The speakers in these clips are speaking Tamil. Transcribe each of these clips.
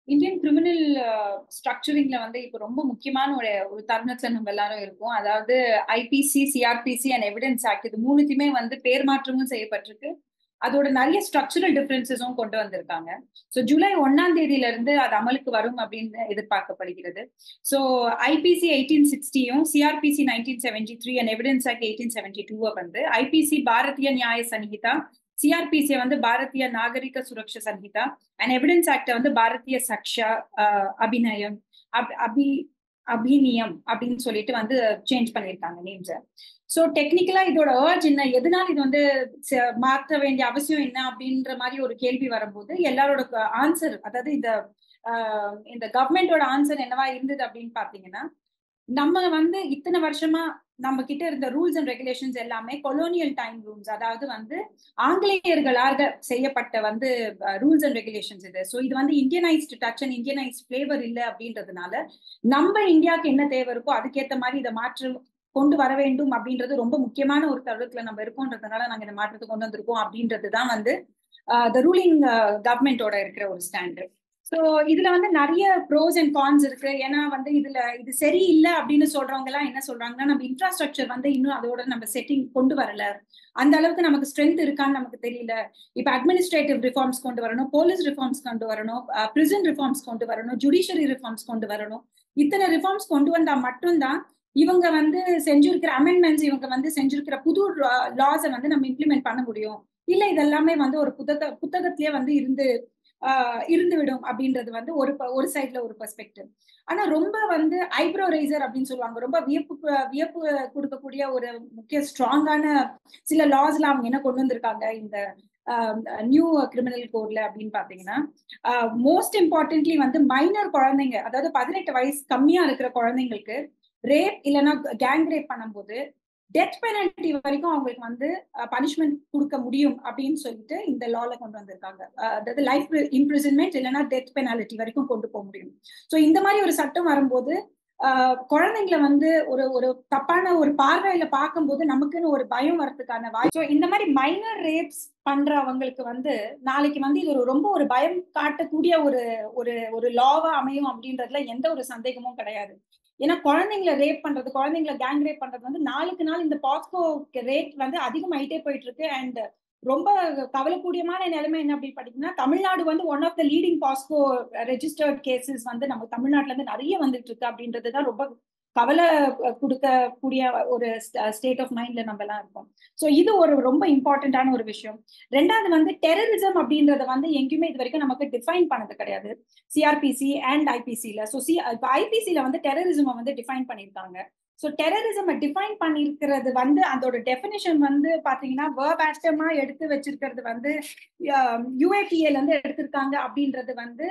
இந்தியன் கிரிமினல் ஸ்ட்ரக்சரிங்ல வந்து இப்போ ரொம்ப முக்கியமான ஒரு தருணத்துல நம்ம எல்லாரும் இருக்கோம். அதாவது IPC, CrPC and evidence act இது மூணுத்தையுமே வந்து பேர் மாற்றமும் செய்யப்பட்டிருக்கு. அதோட நிறைய ஸ்ட்ரக்சரல் டிஃபரன்சஸும் கொண்டு வந்திருக்காங்க. ஸோ ஜூலை 1ஆம் தேதியில இருந்து அது அமலுக்கு வரும் அப்படின்னு எதிர்பார்க்கப்படுகிறது. ஸோ ஐபிசி 1860யும் சிஆர்பிசி 1973 அண்ட் எவிடன்ஸ் ஆக்ட் 1872 வந்து ஐபிசி பாரதிய நியாய சன்ஹிதா, சிஆர்பிசி வந்து Bharatiya Nagarik Suraksha Sanhita and evidence act வந்து பாரதிய சக்ஷா அபிநயம் அபிநியம் அப்படின்னு சொல்லிட்டு வந்து சேஞ்ச் பண்ணியிருக்காங்க நேம்ஸ். ஸோ டெக்னிக்கலா இதோட ஏர்ஜ் என்ன, எதனால இது வந்து மாற்ற வேண்டிய அவசியம் என்ன அப்படின்ற மாதிரி ஒரு கேள்வி வரும்போது எல்லாரோட ஆன்சர், அதாவது இந்த கவர்மெண்டோட ஆன்சர் என்னவா இருந்தது அப்படின்னு பாத்தீங்கன்னா, நம்ம வந்து இத்தனை வருஷமா நம்ம கிட்ட இருந்த ரூல்ஸ் அண்ட் ரெகுலேஷன்ஸ் எல்லாமே கொலோனியல் டைம் ரூல்ஸ், அதாவது வந்து ஆங்கிலேயர்களாக செய்யப்பட்ட வந்து ரூல்ஸ் அண்ட் ரெகுலேஷன்ஸ் இது. ஸோ இது வந்து Indianised touch and Indianised flavour இல்லை அப்படின்றதுனால நம்ம இந்தியாவுக்கு என்ன தேவை இருக்கோ அதுக்கேற்ற மாதிரி இதை கொண்டு வர வேண்டும் அப்படின்றது ரொம்ப முக்கியமான ஒரு தருணத்துல நம்ம இருக்கோன்றதுனால நாங்க இந்த மாற்றத்தை கொண்டு வந்திருக்கோம் அப்படின்றதுதான் வந்து த ரூலிங் கவர்மெண்டோட இருக்கிற ஒரு ஸ்டாண்டர்ட். ஸோ இதுல வந்து நிறைய ப்ரோஸ் அண்ட் கான்ஸ் இருக்கு. ஏன்னா வந்து இது சரியில்லை அப்படின்னு சொல்றவங்க எல்லாம் என்ன சொல்றாங்கன்னா, நம்ம இன்ஃப்ராஸ்ட்ரக்சர் வந்து இன்னும் அதோட நம்ம செட்டிங் கொண்டு வரல, அந்த அளவுக்கு நமக்கு ஸ்ட்ரென்த் இருக்கான்னு நமக்கு தெரியல. இப்ப அட்மினிஸ்ட்ரேட்டிவ் ரிஃபார்ம்ஸ் கொண்டு வரணும், போலீஸ் ரிஃபார்ம்ஸ் கொண்டு வரணும், பிரிசன் ரிஃபார்ம்ஸ் கொண்டு வரணும், ஜுடிஷியரி ரிஃபார்ம்ஸ் கொண்டு வரணும். இத்தனை ரிஃபார்ம்ஸ் கொண்டு வந்தா மட்டும்தான் இவங்க வந்து செஞ்சிருக்கிற அமெண்ட்மெண்ட்ஸ், இவங்க வந்து செஞ்சிருக்கிற புது லாஸை வந்து நம்ம இம்ப்ளிமெண்ட் பண்ண முடியும். இல்ல இதெல்லாமே வந்து ஒரு புத்தகத்திலேயே வந்து இருந்துவிடும் அப்படின்றது வந்து ஒரு சைட்ல ஒரு பெர்ஸ்பெக்டிவ். ஆனா ரொம்ப வந்து ஐப்ரோ ரைசர் அப்படின்னு சொல்லுவாங்க, ரொம்ப வியப்பு கொடுக்கக்கூடிய ஒரு முக்கிய ஸ்ட்ராங்கான சில லாஸ்ல அவங்க என்ன கொண்டு வந்திருக்காங்க இந்த நியூ கிரிமினல் கோட்ல அப்படின்னு பாத்தீங்கன்னா, மோஸ்ட் இம்பார்ட்டன்ட்லி வந்து மைனர் குழந்தைங்க, அதாவது 18 வயசு கம்மியா இருக்கிற குழந்தைங்களுக்கு ரேப் இல்லைன்னா கேங் ரேப் பண்ணும்போது டெத் பெனல்டி வரைக்கும் அவங்களுக்கு வந்து பனிஷ்மெண்ட் கொடுக்க முடியும் அப்படின்னு சொல்லிட்டு இந்த லால கொண்டு வந்திருக்காங்க. அதாவது லைஃப் இம்ப்ரிசன்மெண்ட் இல்லைன்னா டெத் பெனாலிட்டி வரைக்கும் கொண்டு போக முடியும். ஸோ இந்த மாதிரி ஒரு சட்டம் வரும்போது குழந்தைங்களை வந்து ஒரு தப்பான ஒரு பார்வையில பார்க்கும்போது நமக்குன்னு ஒரு பயம் வரதுக்கான வாய்ப்பு. ஸோ இந்த மாதிரி மைனர் ரேப்ஸ் பண்றவங்களுக்கு வந்து நாளைக்கு வந்து இது ரொம்ப ஒரு பயம் காட்டக்கூடிய ஒரு லாவா அமையும் அப்படின்றதுல எந்த ஒரு சந்தேகமும் கிடையாது. ஏன்னா குழந்தைங்களை ரேப் பண்றது, குழந்தைங்களை கேங் ரேப் பண்றது வந்து நாளுக்கு நாள் இந்த பாஸ்கோ ரேட் வந்து அதிகமாயிட்டே போயிட்டு இருக்கு. அண்ட் ரொம்ப கவலைக்கூடியமான நிலைமை என்ன அப்படின்னு பாத்தீங்கன்னா, தமிழ்நாடு வந்து one of the leading POCSO registered cases வந்து நம்ம தமிழ்நாட்டுல இருந்து நிறைய வந்துட்டு இருக்கு அப்படின்றதுதான் ரொம்ப கவலை கொடுக்கக்கூடிய ஒரு ஸ்டேட் ஆஃப் மைண்ட்ல நம்ம எல்லாம் இருக்கோம். ஸோ இது ரொம்ப இம்பார்ட்டன்டான ஒரு விஷயம். ரெண்டாவது வந்து டெரரிசம் அப்படின்றத வந்து எங்கேயுமே இது வரைக்கும் நமக்கு டிஃபைன் பண்ணது கிடையாது சிஆர்பிசி அண்ட் ஐபிசில. ஸோ ஐபிசில வந்து டெரரிசம் வந்து டிஃபைன் பண்ணியிருக்காங்க. ஸோ டெரரிசம் டிஃபைன் பண்ணிருக்கிறது வந்து அதோட டெஃபினிஷன் வந்து பாத்தீங்கன்னா வேர்ப் ஆஸ்டமா எடுத்து வச்சிருக்கிறது வந்து யுஏபிஏல இருந்து எடுத்திருக்காங்க அப்படின்றது வந்து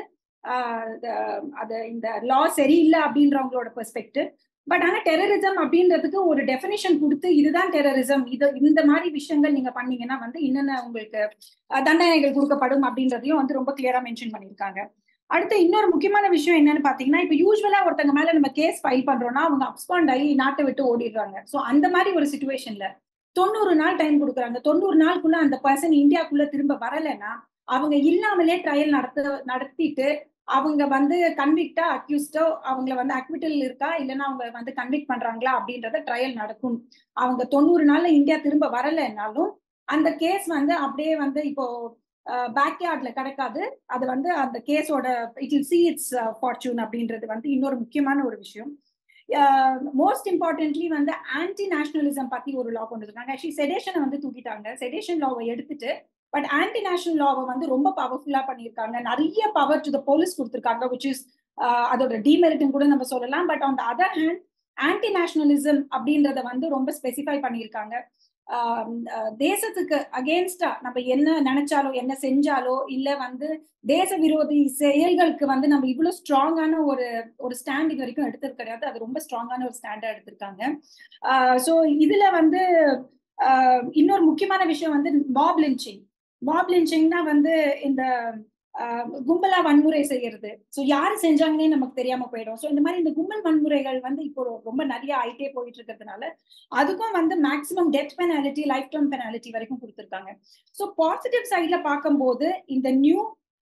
அது இந்த லா சரியில்லை அப்படின்றவங்களோட பெர்ஸ்பெக்டிவ். பட் ஆனா டெரரிசம் அப்படின்றதுக்கு ஒரு டெஃபினிஷன் கொடுத்து இதுதான் டெரரிசம், இந்த மாதிரி விஷயங்கள் நீங்க பண்ணீங்கன்னா வந்து என்னென்ன உங்களுக்கு தண்டனைகள் கொடுக்கப்படும் அப்படின்றதையும் வந்து ரொம்ப கிளியரா மென்ஷன் பண்ணியிருக்காங்க. அடுத்து இன்னொரு முக்கியமான விஷயம் என்னன்னு பாத்தீங்கன்னா, இப்ப யூஸ்வலா ஒருத்தங்க மேல நம்ம கேஸ் ஃபைல் பண்றோம்னா அவங்க அப்ஸ்காண்ட் ஆகி நாட்டை விட்டு ஓடிடுறாங்க. சோ அந்த மாதிரி ஒரு சிச்சுவேஷன்ல 90 நாள் டைம் கொடுக்குறாங்க. 90 நாளுக்குள்ள அந்த பர்சன் இந்தியாக்குள்ள திரும்ப வரலைன்னா அவங்க இல்லாமலே ட்ரையல் நடத்திட்டு அவங்க வந்து கன்விக்டா அக்யூஸ்டோ அவங்கள வந்து அக்விட்டல் இருக்கா இல்லைன்னா அவங்க வந்து கன்விக்ட் பண்றாங்களா அப்படின்றத ட்ரையல் நடக்கும். அவங்க 90 நாள்ல இந்தியா திரும்ப வரலைன்னாலும் அந்த கேஸ் வந்து அப்படியே வந்து இப்போ பேக்யார்ட்ல கிடைக்காது. அது வந்து அந்த கேஸோட it will see it's fortune அப்படின்றது வந்து இன்னொரு முக்கியமான ஒரு விஷயம். மோஸ்ட் இம்பார்ட்டன்ட்லி வந்து ஆன்டி நேஷனலிசம் பத்தி ஒரு லா கொண்டு வந்தாங்க. ஆக்சுவலி செடேஷனை வந்து தூக்கிட்டாங்க, செடேஷன் லாவை எடுத்துட்டு பட் ஆன்டி நேஷனல் லாவை வந்து ரொம்ப பவர்ஃபுல்லா பண்ணியிருக்காங்க. நிறைய பவர் டு த போலீஸ் கொடுத்துருக்காங்க, விச் இஸ் அதோட டிமெரிட்னு கூட நம்ம சொல்லலாம். But on the other hand anti nationalism அப்படின்றத வந்து ரொம்ப ஸ்பெசிஃபை பண்ணியிருக்காங்க. தேசத்துக்கு அகேன்ஸ்டா நம்ம என்ன நினைச்சாலோ என்ன செஞ்சாலோ இல்ல வந்து தேச விரோதி செயல்களுக்கு வந்து நம்ம இவ்வளவு ஸ்ட்ராங்கான ஒரு ஸ்டாண்ட் இது வரைக்கும் எடுத்தது கிடையாது. அது ரொம்ப ஸ்ட்ராங்கான ஒரு ஸ்டாண்டா எடுத்திருக்காங்க. சோ இதுல வந்து இன்னொரு முக்கியமான விஷயம் வந்து மாப் லிஞ்சிங். மாப் லிஞ்சிங்னா வந்து இந்த கும்பலா வன்முறை செய்யறது. சோ யாரு செஞ்சாங்கன்னே நமக்கு தெரியாம போயிடும். சோ இந்த மாதிரி இந்த கும்பல் வன்முறைகள் வந்து இப்போ ரொம்ப நிறைய ஆயிட்டே போயிட்டு இருக்கிறதுனால அதுக்கும் வந்து maximum death penalty, life time penalty வரைக்கும் கொடுத்திருக்காங்க. சோ பாசிட்டிவ் சைட்ல பார்க்கும்போது இந்த நியூ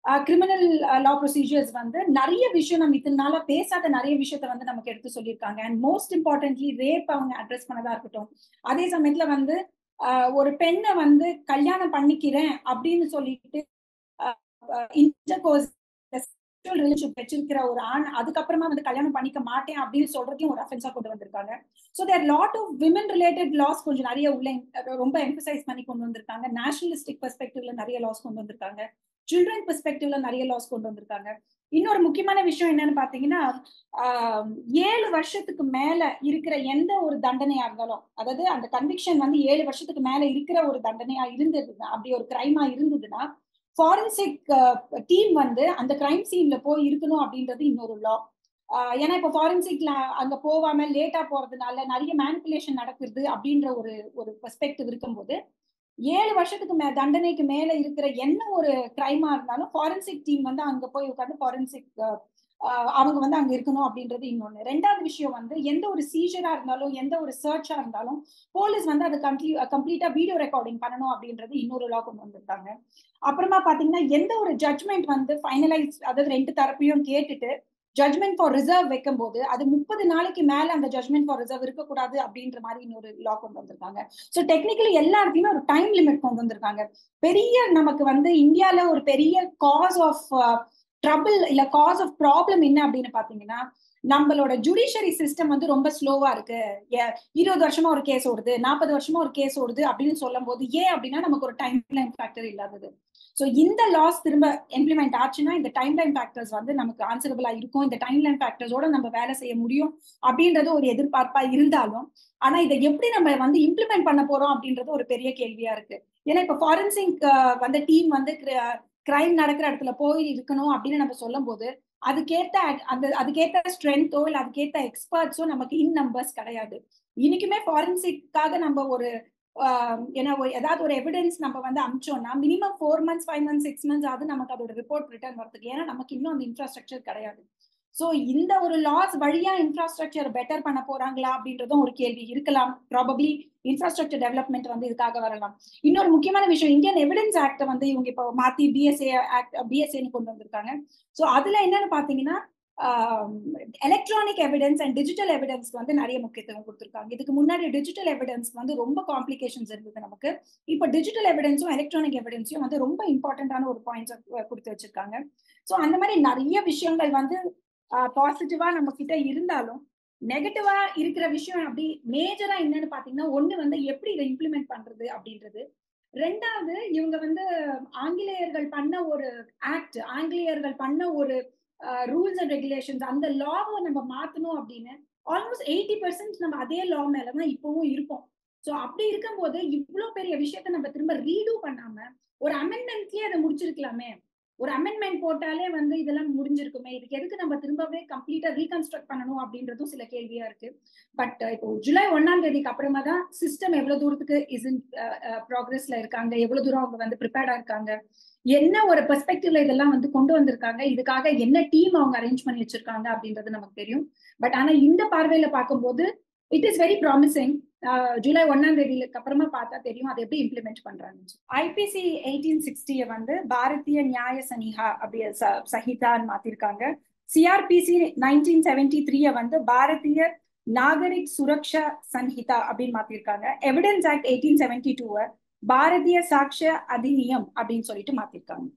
கிரிமினல் லா ப்ரொசீஜர்ஸ் வந்து நிறைய விஷயம் நம்ம இத்தனை நாளா பேசாத நிறைய விஷயத்த வந்து நமக்கு எடுத்து சொல்லியிருக்காங்க. அண்ட் மோஸ்ட் இம்பார்ட்டன்ட்லி ரேப் அவங்க அட்ரஸ் பண்ணதா இருக்கட்டும். அதே சமயத்துல வந்து ஒரு பெண்ணை வந்து கல்யாணம் பண்ணிக்கிறேன் அப்படின்னு சொல்லிட்டு இன்டர்கோர்ஸ் ரிலேஷன்ஷிப் வச்சிருக்கிற ஒரு ஆண் அதுக்கப்புறமா வந்து கல்யாணம் பண்ணிக்க மாட்டேன் அப்படின்னு சொல்றதையும் ஒரு அஃபென்ஸா கொண்டு வந்திருக்காங்க. So there lot of women related laws கொஞ்சம் நிறைய உள்ள ரொம்ப எம்பசைஸ் பண்ணி கொண்டு வந்திருக்காங்க. நேஷனலிஸ்டிக் பெர்ஸ்பெக்டிவ்ல நிறைய லாஸ் கொண்டு வந்திருக்காங்க. சில்ட்ரன் பெர்ஸ்பெக்டிவ்ல நிறைய லாஸ் கொண்டு வந்திருக்காங்க. இன்னொரு முக்கியமான விஷயம் என்னன்னு பாத்தீங்கன்னா 7 வருஷத்துக்கு மேல இருக்கிற எந்த ஒரு தண்டனையா இருந்தாலும், அதாவது அந்த கன்விக்ஷன் வந்து 7 வருஷத்துக்கு மேல இருக்கிற ஒரு தண்டனையா இருந்ததுன்னா, அப்படி ஒரு கிரைமா இருந்ததுன்னா ஃபாரன்சிக் டீம் வந்து அந்த கிரைம் சீன்ல போய் இருக்கணும் அப்படின்றது இன்னொரு லா. ஏன்னா இப்ப ஃபாரன்சிக்ல அங்க போகாம லேட்டா போறதுனால நிறைய மேனிபுலேஷன் நடக்குது அப்படின்ற ஒரு ஒரு பெர்ஸ்பெக்டிவ் இருக்கும்போது 7 வருஷத்துக்கு தண்டனைக்கு மேல இருக்கிற என்ன ஒரு கிரைமா இருந்தாலும் ஃபாரன்சிக் டீம் வந்து அங்க போய் உட்காந்து ஃபாரன்சிக் அவங்க வந்து அங்க இருக்கணும் அப்படின்றது இன்னொன்னு. ரெண்டாவது விஷயம் வந்து எந்த ஒரு சீஜரா இருந்தாலும் எந்த ஒரு சர்ச்சா இருந்தாலும் போலீஸ் வந்து அது கம்ப்ளீட்டா வீடியோ ரெக்கார்டிங் பண்ணணும் அப்படின்றது இன்னொரு லா கொண்டு வந்திருக்காங்க. அப்புறமா பாத்தீங்கன்னா எந்த ஒரு ஜட்மெண்ட் வந்து ஃபைனலைஸ், அதாவது ரெண்டு தரப்பையும் கேட்டுட்டு ஜட்மெண்ட் ஃபார் ரிசர்வ் வைக்கும் போது அது 30 நாளைக்கு மேல அந்த ஜட்மெண்ட் ஃபார் ரிசர்வ் இருக்கக்கூடாது அப்படின்ற மாதிரி இன்னொரு லா கொண்டு வந்திருக்காங்க. ஸோ டெக்னிக்கலி எல்லா இடத்துலயுமே ஒரு டைம் லிமிட் கொண்டு வந்திருக்காங்க. பெரிய நமக்கு வந்து இந்தியால ஒரு பெரிய காஸ் ஆஃப் ட்ரபிள் இல்ல காஸ் ஆஃப் ப்ராப்ளம் என்ன அப்படின்னு பாத்தீங்கன்னா, நம்மளோட ஜுடிஷியரி சிஸ்டம் வந்து ரொம்ப ஸ்லோவா இருக்கு. 20 வருஷமா ஒரு கேஸ் ஓடுது, 40 வருஷமா ஒரு கேஸ் ஓடுது அப்படின்னு சொல்லும் போது ஏன் அப்படின்னா நமக்கு ஒரு டைம் லைன் ஃபேக்டர் இல்லாதது. ஸோ இந்த லாஸ் திரும்ப இம்ப்ளிமெண்ட் ஆச்சுன்னா இந்த டைம் லைன் ஃபேக்டர்ஸ் வந்து நமக்கு ஆன்சரபிளா இருக்கும். இந்த டைம் லைன் ஃபேக்டர்ஸோட நம்ம வேலை செய்ய முடியும் அப்படின்றது ஒரு எதிர்பார்ப்பா இருந்தாலும், ஆனா இதை எப்படி நம்ம வந்து இம்ப்ளிமெண்ட் பண்ண போறோம் அப்படின்றது ஒரு பெரிய கேள்வியா இருக்கு. ஏன்னா இப்ப ஃபாரன்சிக் வந்து டீம் வந்து கிரைம் நடக்கிற இடத்துல போய் இருக்கணும் அப்படின்னு நம்ம சொல்லும் போது அதுக்கேத்த ஸ்ட்ரென்த்தோ இல்ல அதுக்கேத்த எக்ஸ்பர்ட்ஸோ நமக்கு இன் நம்பர்ஸ் கிடையாது. இன்னைக்குமே ஃபாரன்சிக்காக நம்ம ஒரு ஏன்னா ஏதாவது ஒரு எவிடன்ஸ் நம்ம வந்து அமிச்சோம்னா மினிமம் 4 months 5 months 6 months ஆகுது நமக்கு அதோட ரிப்போர்ட் ரிட்டர்ன் வரதுக்கு. ஏன்னா நமக்கு இன்னும் அந்த இன்ஃப்ராஸ்ட்ரக்சர் கிடையாது. சோ இந்த ஒரு லாஸ் வழியா இன்ஃப்ராஸ்ட்ரக்சர் பெட்டர் பண்ண போறாங்களா அப்படின்றதும் ஒரு கேள்வி இருக்கலாம். ப்ராபப்ளி இன்ஃப்ராஸ்ட்ரக்சர் டெவலப்மெண்ட் வந்து இதுக்காக வரலாம். இன்னொரு முக்கியமான விஷயம், இந்தியன் எவிடன்ஸ் ஆக்ட் வந்து இவங்க இப்போ மாத்தி பிஎஸ்ஏன்னு கொண்டு வந்திருக்காங்க. சோ அதுல என்னன்னு பாத்தீங்கன்னா electronic evidence and digital evidence வந்து நிறைய முக்கியத்துவம் கொடுத்திருக்காங்க. இதுக்கு முன்னாடி டிஜிட்டல் எவிடன்ஸ் வந்து ரொம்ப காம்ப்ளிகேஷன்ஸ் இருந்தது நமக்கு. இப்போ டிஜிட்டல் எவிடன்ஸும் எலக்ட்ரானிக் எவிடன்ஸும் வந்து ரொம்ப இம்பார்ட்டன்டான ஒரு பாயிண்ட்ஸ் கொடுத்து வச்சிருக்காங்க. சோ அந்த மாதிரி நிறைய விஷயங்கள் வந்து பாசிட்டிவா நம்ம கிட்ட இருந்தாலும் நெகட்டிவா இருக்கிற விஷயம் அப்படி மேஜரா என்னன்னு பாத்தீங்கன்னா, ஒண்ணு வந்து எப்படி இதை இம்ப்ளிமெண்ட் பண்றது அப்படின்றது. ரெண்டாவது இவங்க வந்து ஆங்கிலேயர்கள் பண்ண ஒரு ஆக்ட், ஆங்கிலேயர்கள் பண்ண ஒரு ரூல்ஸ் அண்ட் ரெகுலேஷன்ஸ், அந்த லாவை நம்ம மாத்தணும் அப்படின்னு ஆல்மோஸ்ட் 80% நம்ம அதே லா மேலதான் இப்பவும் இருப்போம். சோ அப்படி இருக்கும்போது இவ்வளவு பெரிய விஷயத்த நம்ம திரும்ப ரீடூ பண்ணாம ஒரு அமெண்ட்மெண்ட்லயே அதை முடிச்சிருக்கலாமே. ஒரு அமெண்ட்மெண்ட் போட்டாலே வந்து இதெல்லாம் முடிஞ்சிருக்குமே. இதுக்கு எதுக்கு நம்ம திரும்பவே கம்ப்ளீட்டா ரீகன்ஸ்ட்ரக்ட் பண்ணணும் அப்படின்றதும் சில கேள்வியா இருக்கு. பட் இப்போ ஜூலை 1ஆம் தேதிக்கு அப்புறமா தான் சிஸ்டம் எவ்வளவு தூரத்துக்கு இஸ் இன் ப்ராக்ரஸ்ல இருக்காங்க, எவ்வளவு தூரம் அவங்க வந்து ப்ரிப்பேர்டா இருக்காங்க, என்ன ஒரு பெர்ஸ்பெக்டிவ்ல இதெல்லாம் வந்து கொண்டு வந்திருக்காங்க, இதுக்காக என்ன டீம் அவங்க அரேஞ்ச் பண்ணி வச்சிருக்காங்க அப்படின்றது நமக்கு தெரியும். பட் ஆனா இந்த பார்வையில பார்க்கும்போது it is very promising. July 1ஆம் தேதிக்கு அப்புறமா பார்த்தா தெரியும் அதை எப்படி இம்ப்ளிமெண்ட் பண்றாங்க. ஐபிசி 1860 வந்து பாரதிய நியாய சனிஹா அப்படி சஹிதான்னு மாத்திருக்காங்க. சிஆர்பிசி 1973 வந்து பாரதிய நாகரிக் சுரக்ஷா சன்ஹிதா அப்படின்னு மாத்திருக்காங்க. எவிடன்ஸ் ஆக்ட் 1872 பாரதிய சாட்சிய அதிநியம் அப்படின்னு சொல்லிட்டு மாத்திருக்காங்க.